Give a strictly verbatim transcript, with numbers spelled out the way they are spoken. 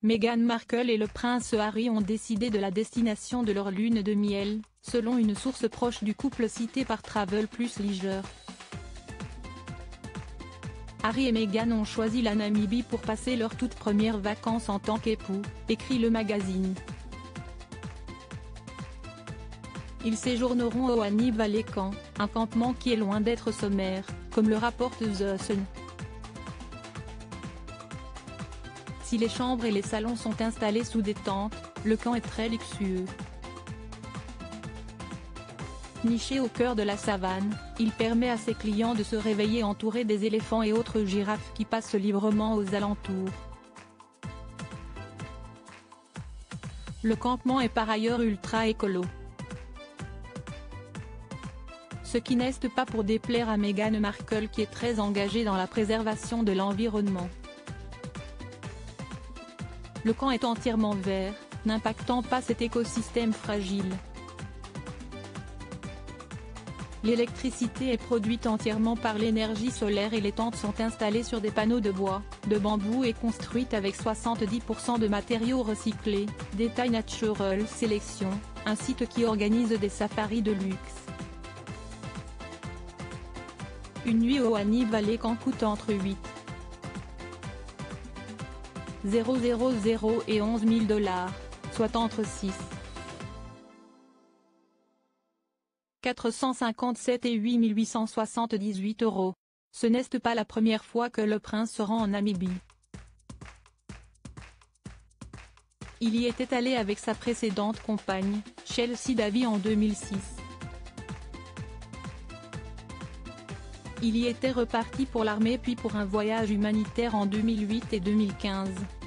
Meghan Markle et le prince Harry ont décidé de la destination de leur lune de miel, selon une source proche du couple citée par Travel plus Leisure. Harry et Meghan ont choisi la Namibie pour passer leurs toutes premières vacances en tant qu'époux, écrit le magazine. Ils séjourneront au Annie Valley Camp, un campement qui est loin d'être sommaire, comme le rapporte The Sun. Si les chambres et les salons sont installés sous des tentes, le camp est très luxueux. Niché au cœur de la savane, il permet à ses clients de se réveiller entourés des éléphants et autres girafes qui passent librement aux alentours. Le campement est par ailleurs ultra écolo. Ce qui n'est pas pour déplaire à Meghan Markle qui est très engagée dans la préservation de l'environnement. Le camp est entièrement vert, n'impactant pas cet écosystème fragile. L'électricité est produite entièrement par l'énergie solaire et les tentes sont installées sur des panneaux de bois, de bambou et construites avec soixante-dix pour cent de matériaux recyclés, détaille Natural Selection, un site qui organise des safaris de luxe. Une nuit au Annie Valley Camp coûte entre huit mille et onze mille dollars, soit entre six mille quatre cent cinquante-sept et huit mille huit cent soixante-dix-huit euros. Ce n'est pas la première fois que le prince se rend en Namibie. Il y était allé avec sa précédente compagne, Chelsea Davy en deux mille six. Il y était reparti pour l'armée puis pour un voyage humanitaire en deux mille huit et deux mille quinze.